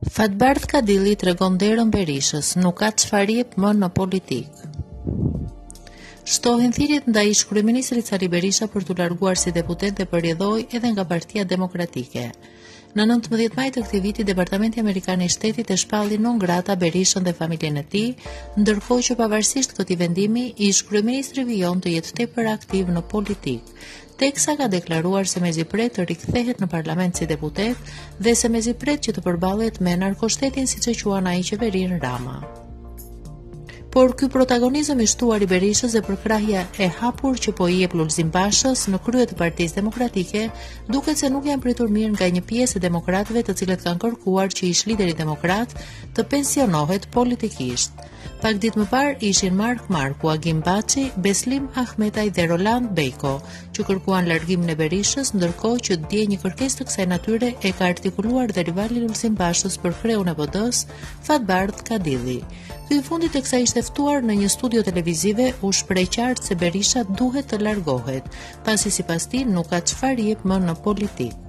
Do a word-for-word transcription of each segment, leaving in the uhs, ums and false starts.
Fatbardh Kadilli tregon derën Berishës, nuk ka çfarë jep më në politikë. Shtohen thirrjet ndaj ish-kryeministrit Sali Berisha për t'u larguar si deputet dhe përjedhoi edhe nga Partia Demokratike. Në nëntëmbëdhjetë maj të këtij viti, Departamenti Amerikan i Shtetit e shpalli non grata Berishën dhe familjen e tij, ndërkohë që pavarësisht këtij vendimi, ish-kryeministri vijon të jetë tepër aktiv në politikë, teksa ka deklaruar se mezi pret të rikthehet në parlament si deputet dhe se mezi pret që të përballet me narkoshtetin siç e quan ai qeverinë Rama. Por ky protagonizëm i shtuar i Berishës dhe përkrahja e hapur që po i jep Lulzim Bashës në krye të Partisë Demokratike, duket se nuk janë pritur mirë nga një pjesë e demokratëve të cilët kanë kërkuar që ish lideri demokrat të pensionohet politikisht. Pak ditë më parë ishin Mark Marku, Agim Baçi, Beslim Ahmetaj dhe Roland Bejko, që kërkuan largimin e Berishës, ndërkohë që dje një kërkesë të kësaj natyre e ka artikuluar dhe rivali Lulzim Bashës për kreun e B D-s, Fatbardh Kadilli. Ky i fundit e kësaj ishte ftuar në një studio televizive u shpreh qartë se Berisha duhet të largohet, pasi sipas tij nuk ka çfarë jep më në politikë.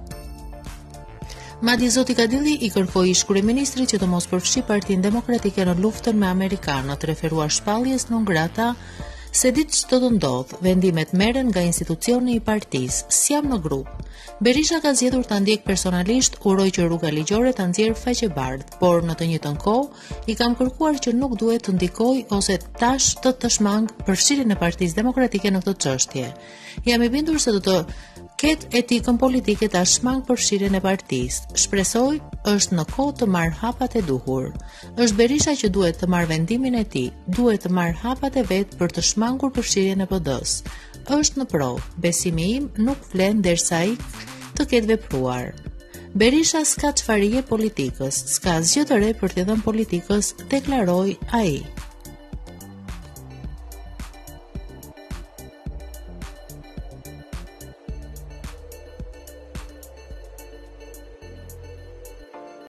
Madje zoti Kadilli i kërkoi ish-kryeministrit që të mos përfshi Partinë Demokratike në luftën me amerikanët, referuar shpalljes non grata se ditë ç'do të ndodh, vendimet merren nga institucioni i partisë, s'jam në grup. Berisha ka zgjedhur ta ndjek personalisht, uroj që rruga ligjore ta nxjerrë faqebardh, por në të njëjtën kohë i kam kërkuar që nuk duhet të ndikoj ose tash të të shmang përfshirjen e Partisë Demokratike në këtë çështje. Jam i bindur se do të ketë etikën politike ta shmang përfshirjen e partisë. Shpresoj është në kohë të marrë hapat e duhur. Është Berisha që duhet të marrë vendimin e tij, duhet të marrë hapat e vet për të shmangur përfshirjen e B D-s. Është në provë, besimi im nuk vlen derisa ai të ketë vepruar. Berisha s'ka çfarë jep politikës, s'ka asgjë të re për t'i dhënë politikës, deklaroi ai.